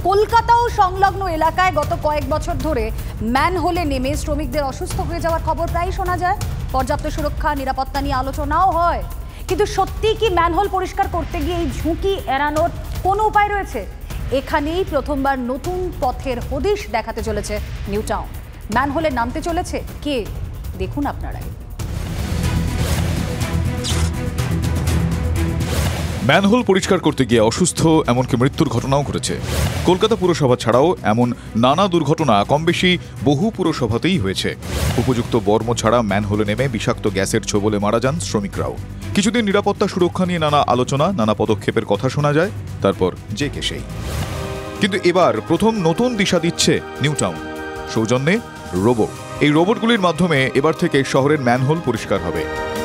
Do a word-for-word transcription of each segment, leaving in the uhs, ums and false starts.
কলকাতাও সংলগ্ন এলাকায় গত কয়েক বছর ধরে ম্যানহোলে নেমে শ্রমিকদের অসুস্থ হয়ে যাওয়ার খবর প্রায়ই শোনা যায়। পর্যাপ্ত সুরক্ষা নিরাপত্তা নিয়ে আলোচনাও হয়, কিন্তু সত্যি কি ম্যানহোল পরিষ্কার করতে গিয়ে এই ঝুঁকি এড়ানোর কোনো উপায় রয়েছে? এখানেই প্রথমবার নতুন পথের হদিশ দেখাতে চলেছে নিউ টাউন। ম্যানহোলে নামতে চলেছে কে, দেখুন আপনারাই। ম্যানহোল পরিষ্কার করতে গিয়ে অসুস্থ এমনকি মৃত্যুর ঘটনাও ঘটেছে। কলকাতা পুরসভা ছাড়াও এমন নানা দুর্ঘটনা কম বেশি বহু পুরসভাতেই হয়েছে। উপযুক্ত বর্ম ছাড়া ম্যানহোলে নেমে বিষাক্ত গ্যাসের ছোবলে মারা যান শ্রমিকরাও। কিছুদিন নিরাপত্তা সুরক্ষা নিয়ে নানা আলোচনা, নানা পদক্ষেপের কথা শোনা যায়, তারপর যে কে সেই। কিন্তু এবার প্রথম নতুন দিশা দিচ্ছে নিউ টাউন, সৌজন্যে রোবট। এই রোবটগুলির মাধ্যমে এবার থেকে শহরের ম্যানহোল পরিষ্কার হবে।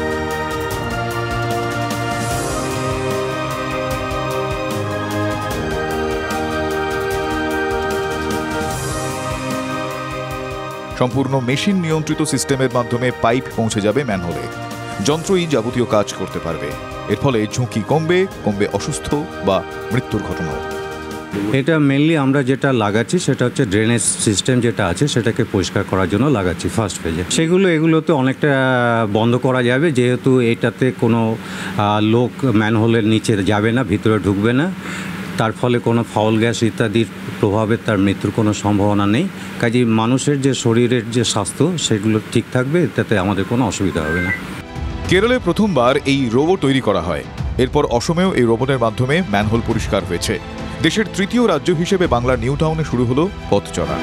সম্পূর্ণ মেশিন নিয়ন্ত্রিত সিস্টেমের মাধ্যমে পাইপ পৌঁছে যাবে ম্যানহোলে। যন্ত্রই যাবতীয় কাজ করতে পারবে। এর ফলে ঝুঁকি কমবে, কমবে অসুস্থ বা মৃত্যুর ঘটনাও। এটা মেনলি আমরা যেটা লাগাচ্ছি সেটা হচ্ছে ড্রেনেজ সিস্টেম যেটা আছে সেটাকে পরিষ্কার করার জন্য লাগাচ্ছি ফার্স্ট ফেজে। সেগুলো এগুলোতে অনেকটা বন্ধ করা যাবে, যেহেতু এটাতে কোনো লোক ম্যানহোলের নিচে যাবে না, ভিতরে ঢুকবে না। তার ফলে কোনো ফাউল গ্যাস ইত্যাদির প্রভাবে তার মৃত্যুর কোনো সম্ভাবনা নেই। কাজেই মানুষের যে শরীরের যে স্বাস্থ্য সেগুলো ঠিক থাকবে, তাতে আমাদের কোনো অসুবিধা হবে না। কেরলে প্রথমবার এই রোবট তৈরি করা হয়। এরপর অসমেও এই রোবটের মাধ্যমে ম্যানহোল পরিষ্কার হয়েছে। দেশের তৃতীয় রাজ্য হিসেবে বাংলার নিউ টাউনে শুরু হলো পথ চলা।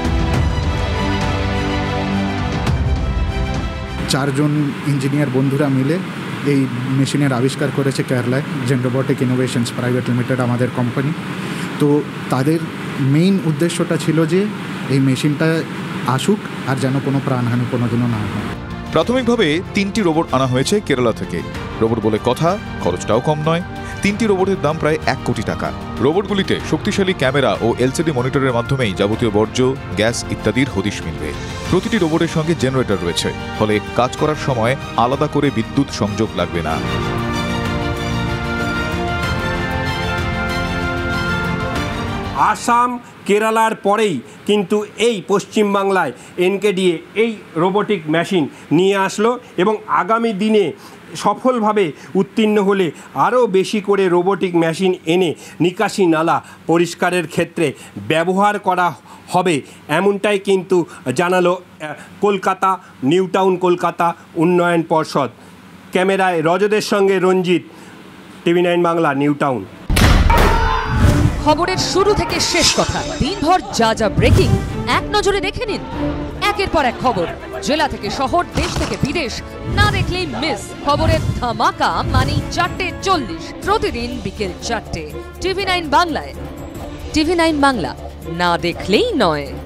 চারজন ইঞ্জিনিয়ার বন্ধুরা মিলে এই মেশিনের আবিষ্কার করেছে কেরালায়, Gen Robotic Innovations Private Limited আমাদের কোম্পানি। তো তাদের মেইন উদ্দেশ্যটা ছিল যে এই মেশিনটা আসুক আর যেন কোনো প্রাণহানি কোনোদিনও না হয়। প্রাথমিকভাবে তিনটি রোবট আনা হয়েছে কেরালা থেকে। রোবট বলে কথা, খরচটাও কম নয়। তিনটি রোবটের দাম প্রায় এক কোটি টাকা। রোবটগুলিতে শক্তিশালী ক্যামেরা ও এলসিডি মনিটরের মাধ্যমেই যাবতীয় বর্জ্য, গ্যাস ইত্যাদির হদিশ মিলবে। প্রতিটি রোবটের সঙ্গে জেনারেটর রয়েছে, ফলে কাজ করার সময় আলাদা করে বিদ্যুৎ সংযোগ লাগবে না। আসাম, কেরালার পরেই কিন্তু এই পশ্চিমবাংলায় এনকেডিএ এই রোবোটিক মেশিন নিয়ে আসলো এবং আগামী দিনে সফলভাবে উত্তীর্ণ হলে আরও বেশি করে রোবোটিক মেশিন এনে নিকাশি নালা পরিষ্কারের ক্ষেত্রে ব্যবহার করা হবে, এমনটাই কিন্তু জানালো কলকাতা নিউ টাউন কলকাতা উন্নয়ন পর্ষদ। ক্যামেরায় রজতের সঙ্গে Ranjit, TV nine Bangla, New Town. খবরের শুরু থেকে শেষ কথা, দিনভর যা যা ব্রেকিং এক নজরে দেখে নিন। একের পর এক খবর, জেলা থেকে শহর, দেশ থেকে বিদেশ, না দেখলেই মিস। খবরের ধামাকা মানে চারটে চল্লিশ, প্রতিদিন বিকেল চারটে, টিভি নাইন বাংলায়। টিভি নাইন বাংলা, না দেখলেই নয়।